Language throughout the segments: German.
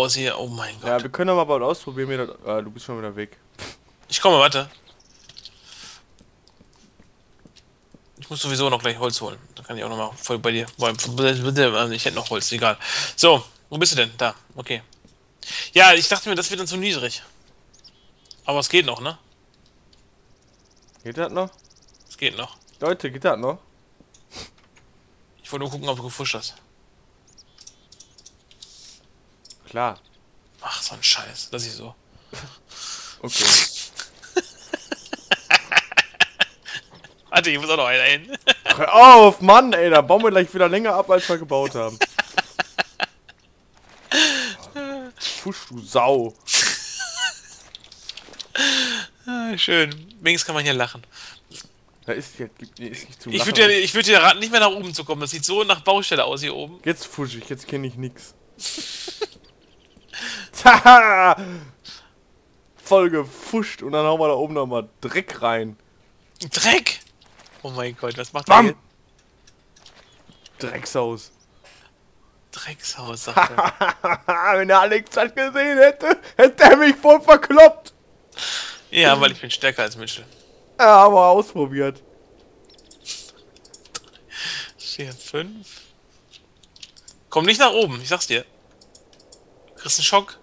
aus hier. Oh mein Gott. Ja, wir können aber bald ausprobieren. Du bist schon wieder weg. Ich komme, warte. Ich muss sowieso noch gleich Holz holen. Dann kann ich auch noch mal voll bei dir. Ich hätte noch Holz, egal. So, wo bist du denn? Da, okay. Ja, ich dachte mir, das wird dann zu niedrig. Aber es geht noch, ne? Geht das noch? Es geht noch. Leute, geht das noch? Ich wollte nur gucken, ob du gefuscht hast. Klar. Ach, so ein Scheiß. Das ist so. Okay. Warte, ich muss auch noch einen ein. Hör auf, Mann, ey, da bauen wir gleich wieder länger ab, als wir gebaut haben. Fusch, du Sau. Ah, schön. Wenigstens kann man hier lachen. Da ist nicht zum Ich Lachen. würde dir raten, nicht mehr nach oben zu kommen. Das sieht so nach Baustelle aus hier oben. Jetzt fusch ich, jetzt kenne ich nix. Haha! Voll gefuscht und dann hauen wir da oben nochmal Dreck rein. Dreck! Oh mein Gott, was macht Bam! der hier? Dreckshaus. Dreckshaus, sagt er. Wenn der Alex das gesehen hätte, hätte er mich voll verkloppt. Ja, weil ich bin stärker als Mitchell. Ja, aber ausprobiert. 4, 5. Komm nicht nach oben, ich sag's dir. Du kriegst einen Schock.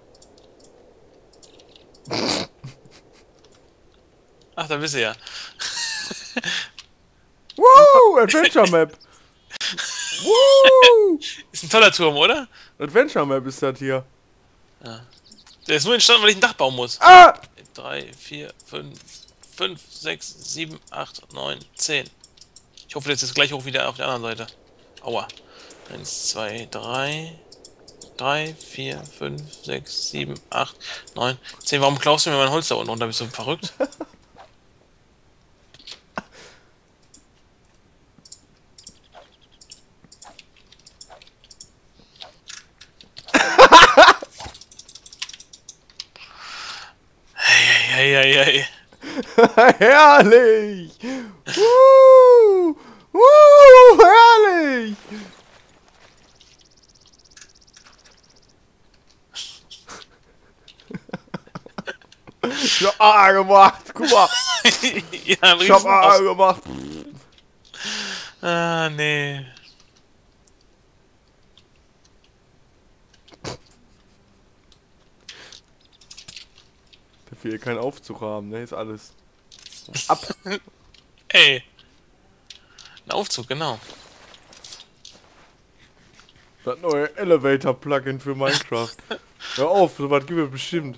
Ach, da bist du ja. Woo! Adventure Map. Woo! Ist ein toller Turm, oder? Adventure Map ist das hier. Der ist nur entstanden, weil ich ein Dach bauen muss. Ah! 3, 4, 5, 6, 7, 8, 9, 10. Ich hoffe, das ist gleich hoch wie der auf der anderen Seite. Aua. 1, 2, 3. 3, 4, 5, 6, 7, 8, 9, 10. Warum klaust du mir mein Holz da unten runter? Bist du verrückt? Hey. Herrlich! Woo! Woo! Herrlich! Ich hab A gemacht! Guck mal! Ja, Ich hab A gemacht! Ah, nee. Dafür wir keinen Aufzug haben, ne? Ist alles. Ab! Ey. Ein Aufzug, genau. Das neue Elevator-Plugin für Minecraft. Hör auf, sowas gibt es bestimmt.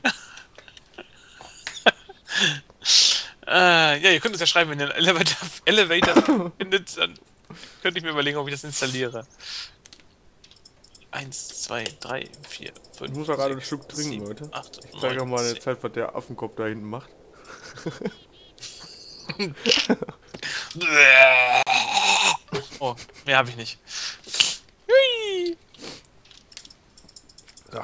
Ja, ihr könnt es ja schreiben, wenn ihr einen Elevator findet, dann könnte ich mir überlegen, ob ich das installiere. 1, 2, 3, 4, 5. Ich muss auch gerade ein Stück trinken, 7, Leute. 8, Ich zeige 9, euch mal eine 10. Zeit, was der Affenkopf da hinten macht. Oh, mehr habe ich nicht. Hui. Ja.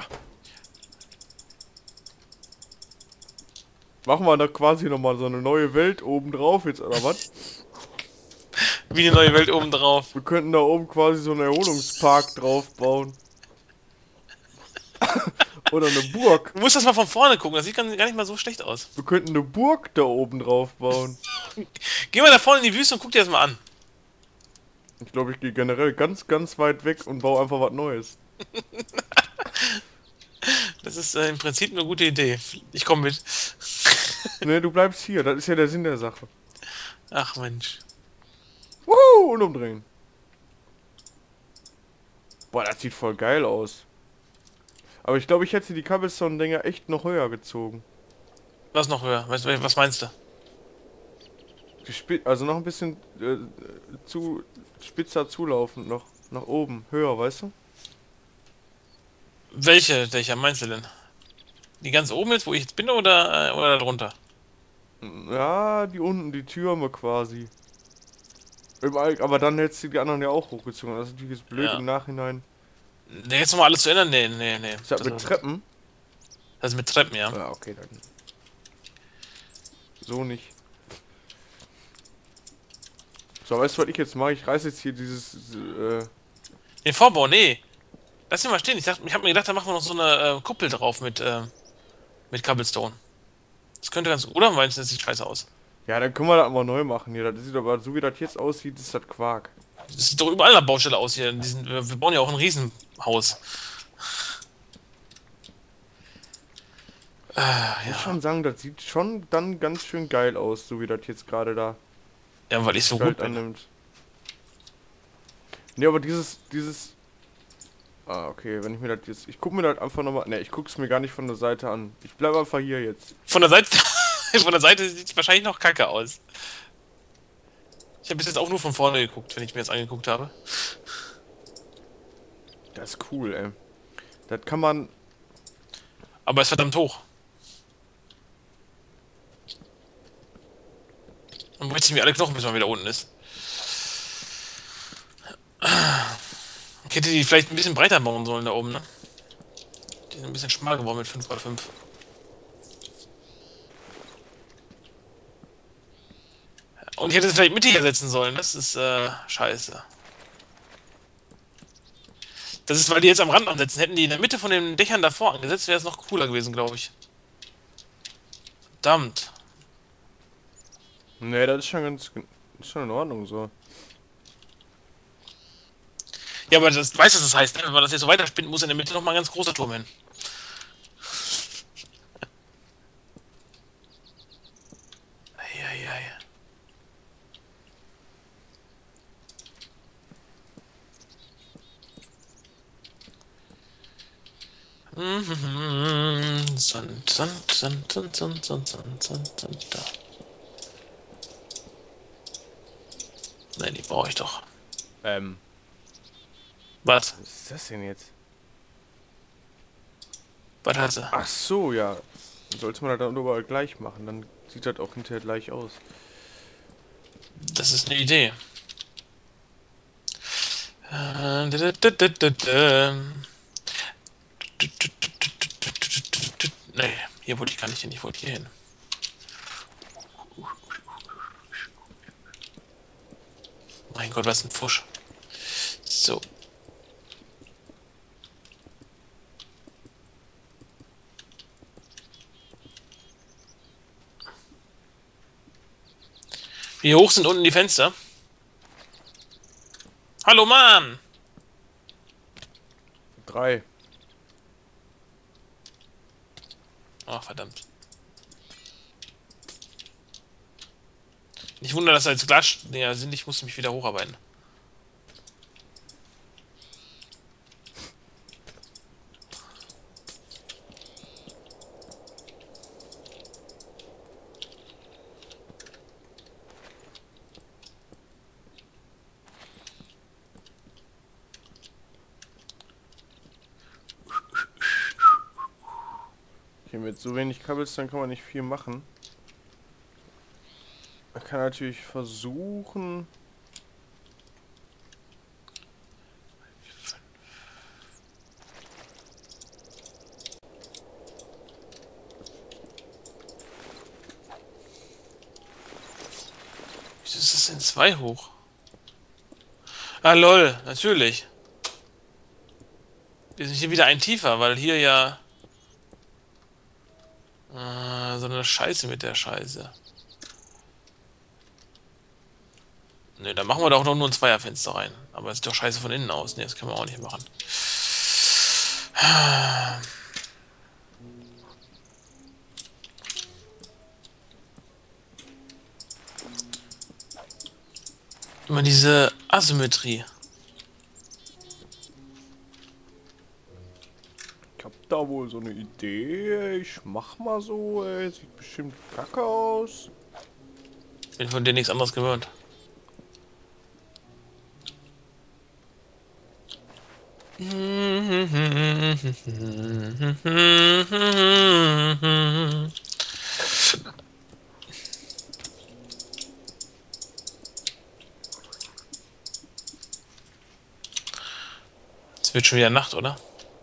Machen wir da quasi nochmal so eine neue Welt oben drauf jetzt, oder was? Wie eine neue Welt oben drauf. Wir könnten da oben quasi so einen Erholungspark drauf bauen. Oder eine Burg. Du musst das mal von vorne gucken, das sieht gar nicht mal so schlecht aus. Wir könnten eine Burg da oben drauf bauen. Geh mal da vorne in die Wüste und guck dir das mal an. Ich glaube, ich gehe generell ganz, ganz weit weg und baue einfach was Neues. Das ist im Prinzip eine gute Idee. Ich komme mit. Ne, du bleibst hier, das ist ja der Sinn der Sache. Ach Mensch. Wuhu, und umdrehen. Boah, das sieht voll geil aus. Aber ich glaube, ich hätte die Cobblestone-Dinger echt noch höher gezogen. Was noch höher? Was meinst du? Also noch ein bisschen spitzer zulaufend noch. Nach oben, höher, weißt du? Welche Dächer meinst du denn? Die ganz oben jetzt, wo ich jetzt bin, oder darunter? Ja, die unten, die Türme quasi. Aber dann hättest du die anderen ja auch hochgezogen. Das ist natürlich jetzt blöd Ja. im Nachhinein. Jetzt nochmal alles zu ändern? Nee. Ist das mit Treppen? Das ist mit Treppen, ja. Ja, okay, dann. So nicht. So, weißt du, was ich jetzt mache? Ich reiße jetzt hier dieses. Den Vorbau, nee. lass ihn mal stehen. Ich hab mir gedacht, da machen wir noch so eine Kuppel drauf mit Cobblestone. Das könnte ganz. Oder meinst du, das sieht scheiße aus? Ja, dann können wir das mal neu machen hier. Das sieht aber, so wie das jetzt aussieht, ist das Quark. Das sieht doch überall nach Baustelle aus hier. Wir bauen ja auch ein Riesenhaus. Ich muss Ja. schon sagen, das sieht schon dann ganz schön geil aus, so wie das jetzt gerade da Ja, weil ich so gut Gestalt bin. annimmt. Ne, aber dieses. Ah, okay, wenn ich mir das jetzt. Ich guck mir das einfach nochmal. Ne, ich guck's mir gar nicht von der Seite an. Ich bleib einfach hier jetzt. Von der Seite, von der Seite sieht es wahrscheinlich noch kacke aus. Ich habe bis jetzt auch nur von vorne geguckt, wenn ich mir jetzt angeguckt habe. Das ist cool, ey. Das kann man. Aber es ist verdammt hoch. Dann bricht sich mir alle Knochen, bis man wieder unten ist. Ich hätte die vielleicht ein bisschen breiter bauen sollen da oben, ne? Die sind ein bisschen schmal geworden mit 5x5. Und ich hätte es vielleicht mittiger setzen sollen. Das ist scheiße. Das ist, weil die jetzt am Rand ansetzen. Hätten die in der Mitte von den Dächern davor angesetzt, wäre es noch cooler gewesen, glaube ich. Verdammt. Ne, das ist schon ist schon in Ordnung so. Ja, aber das weißt du, was das heißt, ne? Wenn man das jetzt so weiterspinnt, muss in der Mitte noch mal ein ganz großer Turm hin. Eieiei. Sand, da. Nein, die brauche ich doch. Ähm, Was? was ist das denn jetzt? Was hat sie? Ach so, ja. Sollte man das dann überall gleich machen, dann sieht das auch hinterher gleich aus. Das ist eine Idee. Nee, hier wollte ich gar nicht hin, ich wollte hier hin. Mein Gott, was ein Pfusch. So. Wie hoch sind unten die Fenster? Hallo, Mann! 3. Ach, verdammt. Nicht wundern, dass da jetzt Glasdinger sind, ich muss mich wieder hocharbeiten. Okay, mit so wenig Kabels, dann kann man nicht viel machen. Man kann natürlich versuchen. Wieso ist das denn 2 hoch? Ah, lol, natürlich. Wir sind hier wieder ein tiefer, weil hier ja so eine Scheiße mit der Scheiße. Ne, dann machen wir doch noch nur ein Zweierfenster rein. Aber es sieht doch scheiße von innen aus. Ne, das können wir auch nicht machen. Immer diese Asymmetrie. Ich hab da wohl so eine Idee. Ich mach mal so, ey. Sieht bestimmt kacke aus. Bin von dir nichts anderes gewöhnt. Es wird schon wieder Nacht, oder?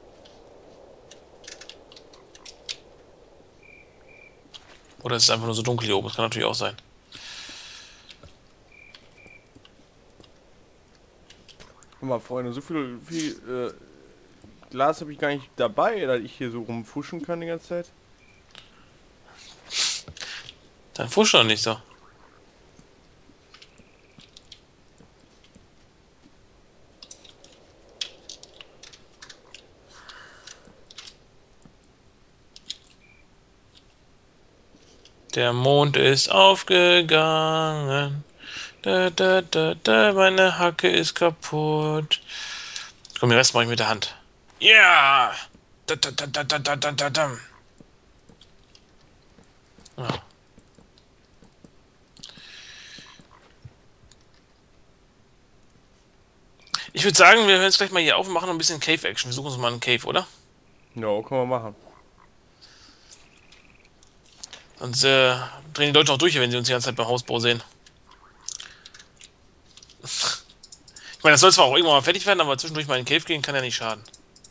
Oder es ist einfach nur so dunkel hier oben. Das kann natürlich auch sein. Guck mal, Freunde, so viel Glas habe ich gar nicht dabei, dass ich hier so rumfuschen kann die ganze Zeit. Dann fusch doch nicht so. Der Mond ist aufgegangen. Da, da, da, da, meine Hacke ist kaputt. Komm, den Rest mache ich mit der Hand. Ja! Da, da, da, da, da, da, da, da, da. Ja. Ich würde sagen, wir hören jetzt gleich mal hier auf und machen noch ein bisschen Cave-Action. Wir suchen uns mal einen Cave, oder? Ja, kann man machen. Sonst drehen die Leute auch durch, wenn sie uns die ganze Zeit beim Hausbau sehen. Ich meine, das soll zwar auch irgendwann mal fertig werden, aber zwischendurch mal in den Cave gehen kann ja nicht schaden.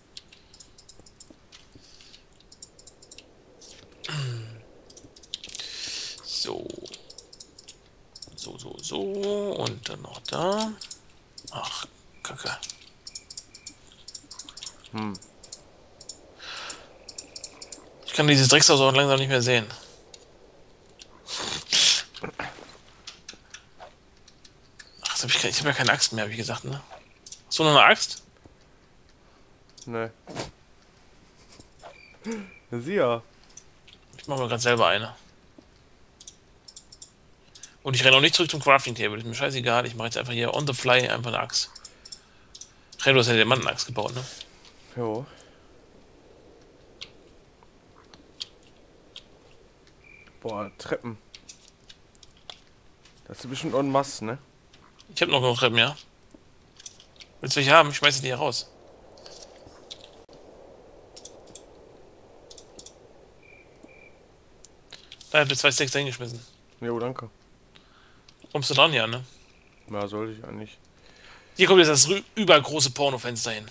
So. So. Und dann noch da. Ach, Kacke. Ich kann dieses Dreckshaus auch langsam nicht mehr sehen. Ach, ich hab ja keine Axt mehr, wie gesagt, ne? Hast du noch eine Axt? Ne. Sieh ja. Ich mache mir gerade selber eine. Und ich renne auch nicht zurück zum Crafting Table. Ist mir scheißegal. Ich mache jetzt einfach hier on the fly einfach eine Axt. Hey, du hast ja die Diamantenaxt gebaut, ne? Jo. Boah, Treppen. Das ist bestimmt en masse, ne? Ich habe noch genug Treppen, ja? Willst du welche haben? Ich schmeiße die hier raus. Da habt ihr 2 Stacks hingeschmissen. Jo, danke. Kommst du dran, ja, ne? Ja, sollte ich eigentlich. Hier kommt jetzt das übergroße Pornofenster hin.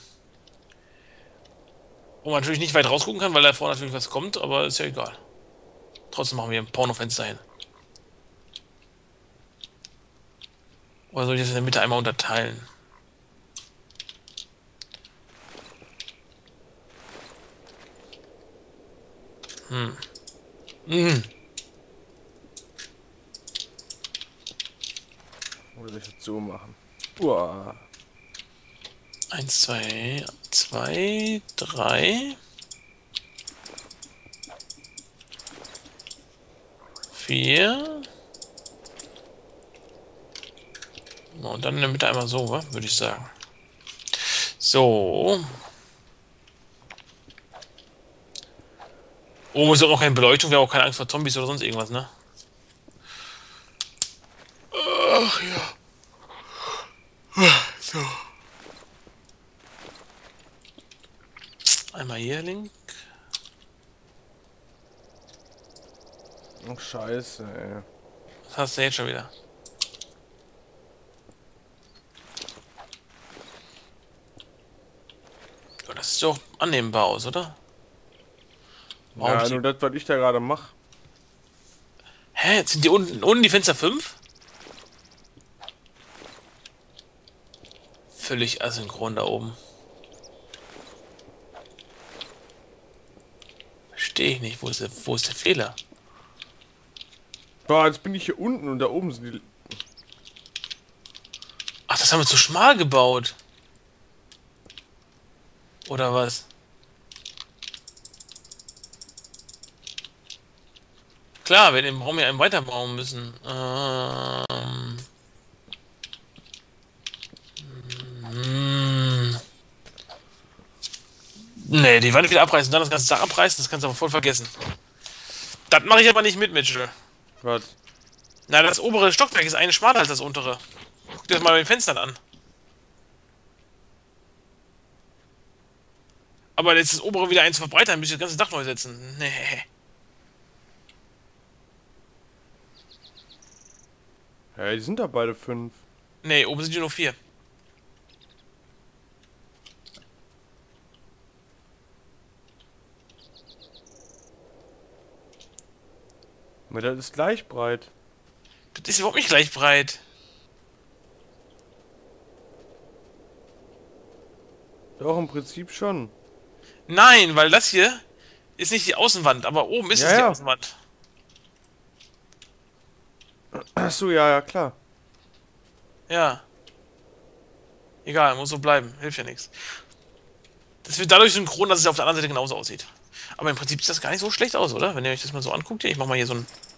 Wo man natürlich nicht weit rausgucken kann, weil da vorne natürlich was kommt, aber ist ja egal. Trotzdem machen wir ein Pornofenster hin. Oder soll ich das in der Mitte einmal unterteilen? Oder soll ich das so machen? Uah. 1, 2, 3. 4. Und dann in der Mitte einmal so, würde ich sagen. So. Oben ist auch keine Beleuchtung, wir haben auch keine Angst vor Zombies oder sonst irgendwas, ne? Ach ja. So. Einmal hier, Link. Oh, scheiße, ey. Was hast du jetzt schon wieder? Ja, das sieht doch annehmbar aus, oder? Warum Ja, nur das, was ich da gerade mache. Hä? Sind die unten die Fenster 5? Völlig asynchron da oben. Verstehe ich nicht. Wo ist der Fehler? Boah, jetzt bin ich hier unten und da oben sind die. Ach, das haben wir zu schmal gebaut. Oder was? Klar, wir den Raum ja einen weiterbauen müssen. Nee, die Wand wieder abreißen, dann das ganze Dach abreißen, das kannst du aber voll vergessen. Das mache ich aber nicht mit, Mitchell. Was? Na, das obere Stockwerk ist eine schmaler als das untere. Guck dir das mal bei den Fenstern an. Aber jetzt das obere wieder eins verbreitern, müssen wir das ganze Dach neu setzen. Nee. Ja, die sind da beide 5. Nee, oben sind die nur 4. Aber das ist gleich breit. Das ist überhaupt nicht gleich breit. Doch, im Prinzip schon. Nein, weil das hier ist nicht die Außenwand, aber oben ist Ja, es die ja. Außenwand. Achso, ja, ja, klar. Ja. Egal, muss so bleiben. Hilft ja nichts. Das wird dadurch synchron, dass es auf der anderen Seite genauso aussieht. Aber im Prinzip sieht das gar nicht so schlecht aus, oder? Wenn ihr euch das mal so anguckt hier. Ich mach mal hier so ein